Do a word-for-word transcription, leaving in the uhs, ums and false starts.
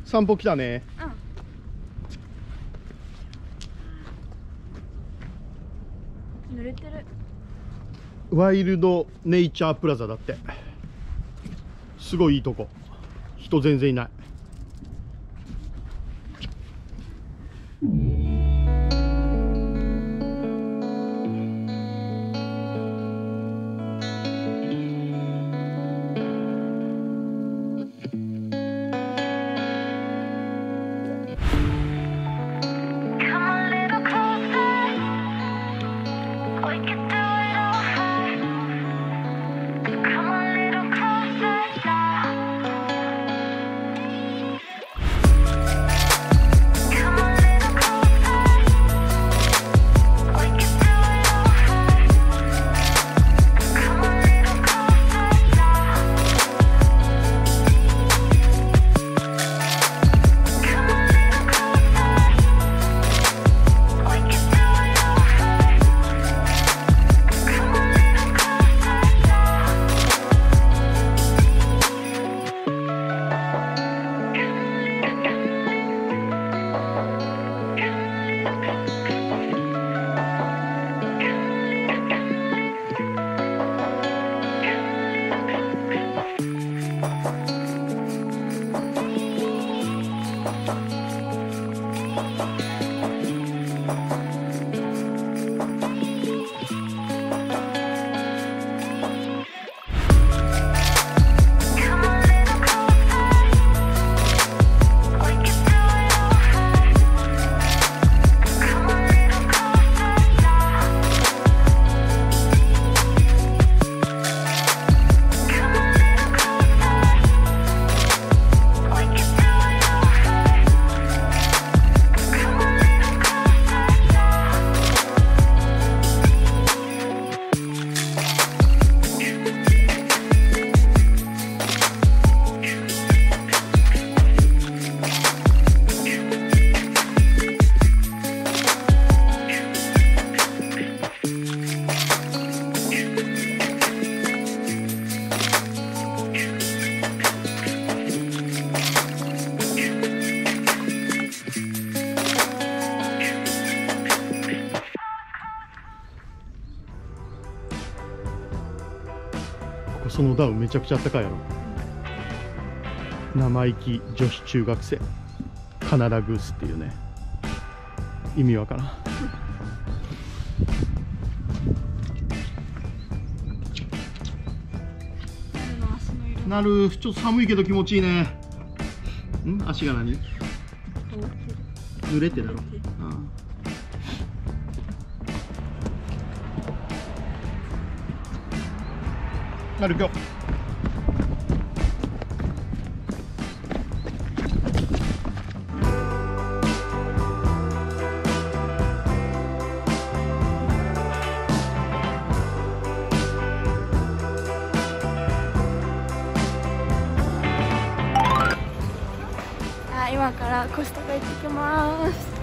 散歩来たね。 うん。濡れてる。 ワイルドネイチャープラザだって。すごいいいとこ。人全然いない。そのダウンめちゃくちゃあったかいやろ。生意気女子中学生カナダグースっていうね、意味わからん。なる、ちょっと寒いけど気持ちいいね。ん、足が何濡れてだろ。ああ、なる、今日今からコストコ行ってきます。